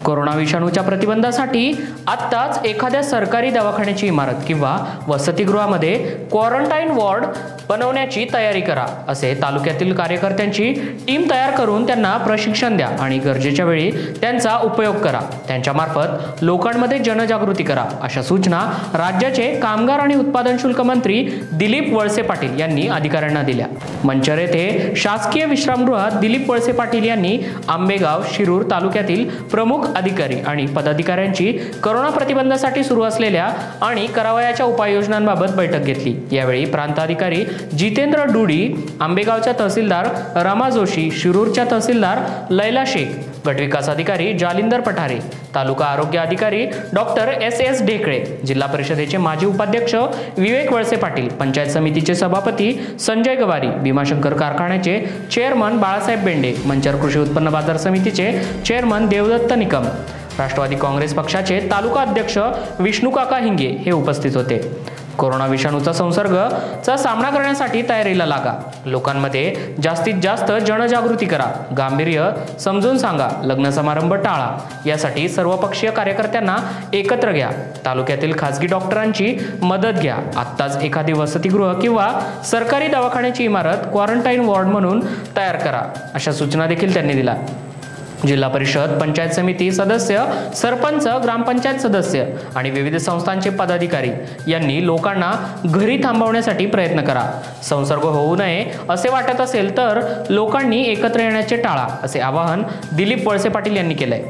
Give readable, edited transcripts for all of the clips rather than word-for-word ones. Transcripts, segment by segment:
Corona विषाणूच्या प्रतिबंधासाठी आत्ताच एखाद्या सरकारी दवाखान्याची इमारत किंवा वसतिगृहामध्ये क्वारंटाईन वॉर्ड बनवण्याची तयारी करा, असे तालुक्यातील कार्यकर्त्यांची टीम तयार करून त्यांना प्रशिक्षण द्या आणि गरजेच्या वेळी त्यांचा उपयोग करा. त्यांच्यामार्फत लोकांमध्ये जनजागृती करा, अशा सूचना राज्याचे कामगार आणि उत्पादन शुल्क मंत्री दिलीप वळसे पाटील यांनी अधिकाऱ्यांना दिल्या. मंचर येथे शासकीय विश्रामगृहात दिलीप वळसे पाटील यांनी आंबेगाव, शिरूर तालुक्यातील प्रमुख अधिकारी आणि पदाधिकाऱ्यांची कोरोना प्रतिबंधासाठी सुरू असलेल्या आणि करावयाच्या उपाययोजनांबाबत बैठक घेतली. यावेळी प्रांताधिकारी जितेंद्र डुडी, आंबेगावच्या तहसीलदार रमा जोशी, शिरूरच्या तहसीलदार लैला शेख, गटविकास अधिकारी जालिंदर पठारे, तालुका आरोग्य अधिकारी डॉक्टर एस ढेकळे, जिल्हा परिषदेचे माजी उपाध्यक्ष विवेक वळसे पाटील, पंचायत समितीचे सभापती संजय गवारी, भीमाशंकर कारखान्याचे चेअरमन बाळासाहेब बेंडे, मंचर कृषी उत्पन्न बाजार समितीचे चेअरमन देवदत्त निकम, राष्ट्रवादी काँग्रेस पक्षाचे तालुका अध्यक्ष विष्णुकाका हिंगे हे उपस्थित होते. कोरोना विषाणूचा संसर्गाचा सामना करण्यासाठी तयारीला लागा. लोकांमध्ये जास्तीत जास्त जनजागृती करा. गांभीर्य समजून सांगा. लग्न समारंभ टाळा. यासाठी सर्वपक्षीय कार्यकर्त्यांना एकत्र घ्या. तालुक्यातील खासगी डॉक्टरांची मदत घ्या. आत्ताच एखादी वसतिगृह किंवा सरकारी दवाखान्याची इमारत क्वारंटाईन वॉर्ड म्हणून तयार करा, अशा सूचना देखील त्यांनी दिल्या. जिल्हा परिषद, पंचायत समिती सदस्य, सरपंच, ग्रामपंचायत सदस्य आणि विविध संस्थांचे पदाधिकारी यांनी लोकांना घरी थांबवण्यासाठी प्रयत्न करा. संसर्ग होऊ नये असे वाटत असेल तर लोकांनी एकत्र येण्याचे टाळा, असे आवाहन दिलीप वळसे पाटील यांनी केलंय.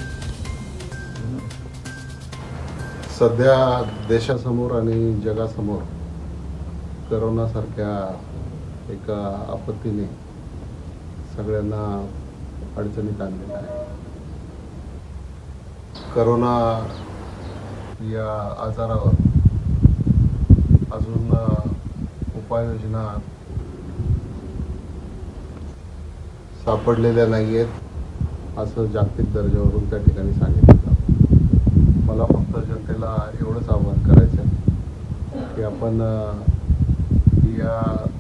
सध्या देशासमोर आणि जगासमोर कोरोनासारख्या एका आपत्तीने सगळ्यांना अडचणीत आणलेला आहे. कोरोना या आजारावर अजून उपाययोजना सापडलेल्या नाही आहेत, असं जागतिक दर्जावरून त्या ठिकाणी सांगितलं जातं. मला फक्त जनतेला एवढंच आवाहन करायचं आहे की आपण या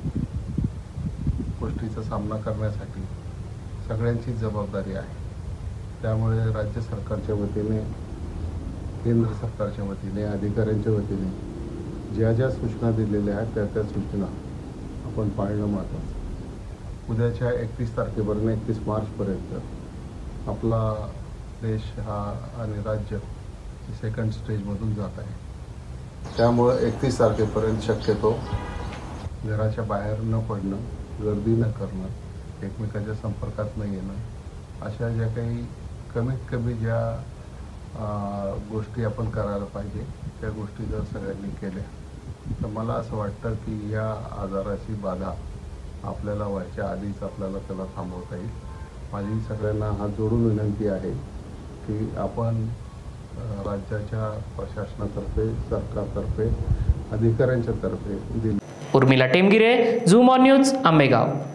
गोष्टीचा सामना करण्यासाठी सगळ्यांची जबाबदारी आहे. त्यामुळे राज्य सरकारच्या वतीने, केंद्र सरकारच्या वतीने, अधिकाऱ्यांच्या वतीने ज्या ज्या सूचना दिलेल्या आहेत त्या सूचना आपण पाळणं महत्त्वाचं. उद्याच्या 31 तारखेपर्यंत 31 मार्चपर्यंत आपला देश हा आणि राज्य सेकंड स्टेजमधून जात आहे. त्यामुळं 31 तारखेपर्यंत शक्यतो घराच्या बाहेर न पडणं, गर्दी न करणं, एकमेकांच्या संपर्कात न येणं, अशा ज्या काही कमीत कमी ज्या गोष्टी आपण करायला पाहिजे त्या गोष्टी जर सगळ्यांनी केल्या तर मला असं वाटतं की या आजाराची बाधा आपल्याला व्हायच्या आधीच आपल्याला त्याला थांबवता येईल. माझी सगळ्यांना हात जोडून विनंती आहे की आपण राज्याच्या प्रशासनातर्फे, सरकारतर्फे, अधिकाऱ्यांच्या तर्फे Urmila Temgire, Zoom on News, Ambegaon.